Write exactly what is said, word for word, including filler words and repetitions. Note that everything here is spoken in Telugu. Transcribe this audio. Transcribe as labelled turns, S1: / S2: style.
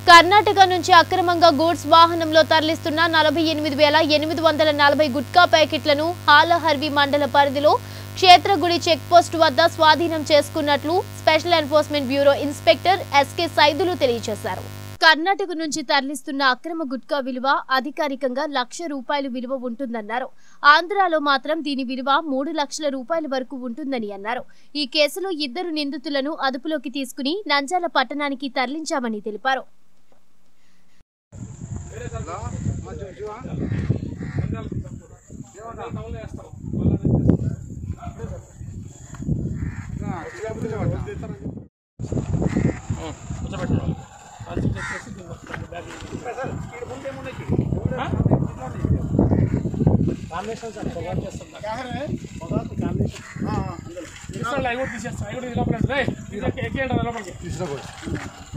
S1: కర్ణాటక నుంచి అక్రమంగా గూడ్స్ వాహనంలో తరలిస్తున్న నలభై ఎనిమిది వేల ఎనిమిది వందల నలభై గుట్కా ప్యాకెట్లను హాలహర్వి మండల పరిధిలో క్షేత్రగుడి చెక్ పోస్ట్ వద్ద స్వాధీనం చేసుకున్నట్లు special enforcement bureau inspector SK Saidulu తెలియజేశారు. కర్ణాటక నుంచి తరలిస్తున్న అక్రమ గుట్కా విలువ అధికారికంగా లక్ష రూపాయలు విలువ ఉంటుందన్నారు. ఆంధ్రాలో మాత్రం దీని విలువ మూడు లక్షల రూపాయల వరకు ఉంటుందని అన్నారు. ఈ కేసులో ఇద్దరు నిందితులను అదుపులోకి తీసుకుని నంద్యాల పట్టణానికి తరలించామని తెలిపారు.
S2: తీసేస్తా